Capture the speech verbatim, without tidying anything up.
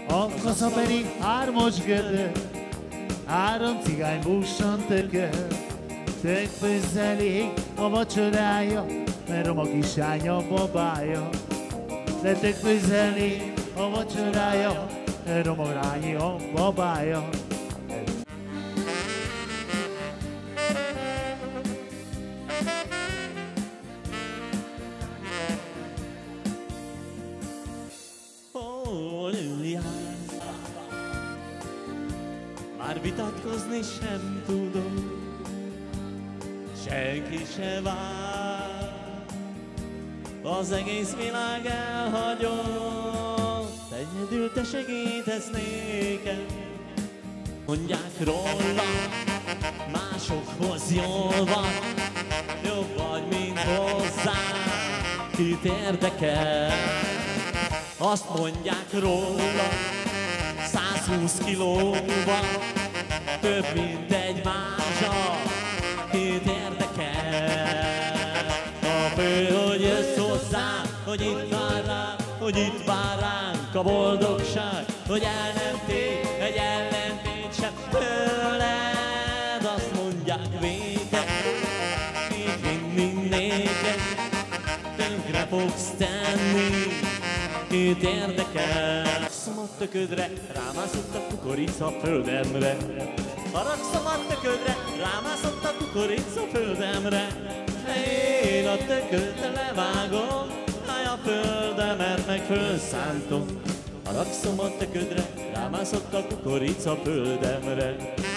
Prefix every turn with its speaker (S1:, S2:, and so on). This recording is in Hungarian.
S1: a kasza pedig hármas gödör, három cigány bussan tököl. Tök közelék a vacsorája, mert a kisánya babája. De tök közelék a vacsorája, mert a magránya babája.
S2: Már vitatkozni sem tudok, senki se vár, az egész világ elhagyott, egyedül te segítesz nékem. Mondják róla, másokhoz jól van, jobb vagy, mint hozzám, kit érdekel. Azt mondják róla, százhúsz kilóval, több mint egy mázsa, kit érdekel. A fő, hogy jössz hozzám, hogy itt vár rám, hogy itt vár ránk a boldogság, hogy el nem tégy, egy ellentét sem tőled. Azt mondják vége, így mindig néked, tönkre fogsz tenni, kit érdekel. Haragszom a töködre, rámászott a kukorica földemre. Haragszom a töködre, rámászott a kukorica földemre. Én a tököt levágom, állj a földemet meg fölszántom. Haragszom a töködre, rámászott a kukorica földemre.